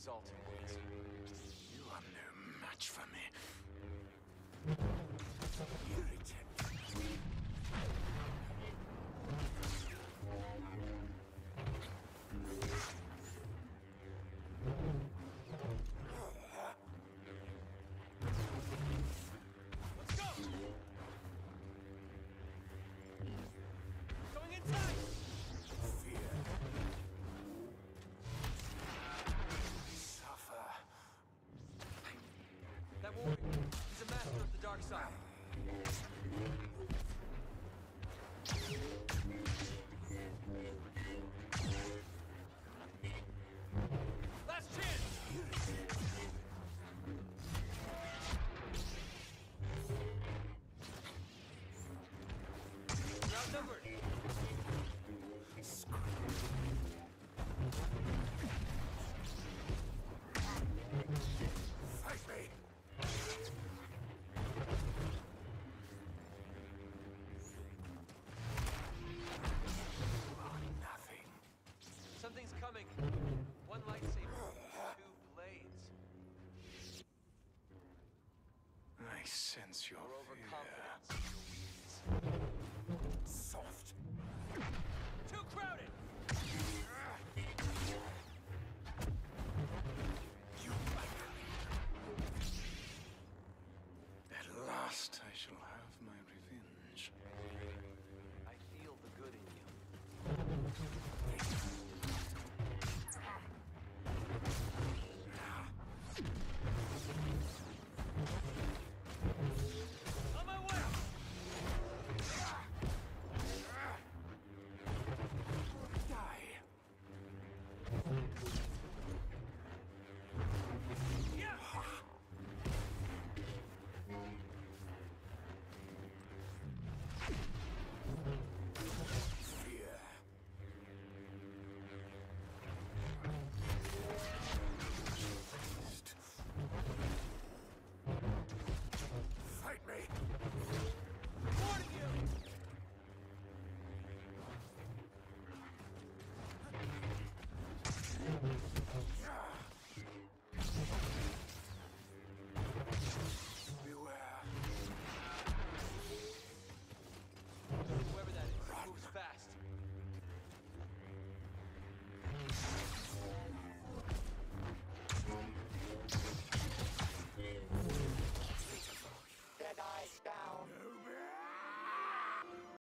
exalted ways. You are no match for me. Irritant. Let's go! Going inside! Fear. Suffer. That warrior, he's a master of the dark side. Last chance! You're outnumbered. Fight me! You are nothing. Something's coming. One lightsaber, two blades. I sense your Your fear. overconfidence. Soft. Too crowded! You like me. At last I shall have my revenge. I feel the good in you. On my way! Die.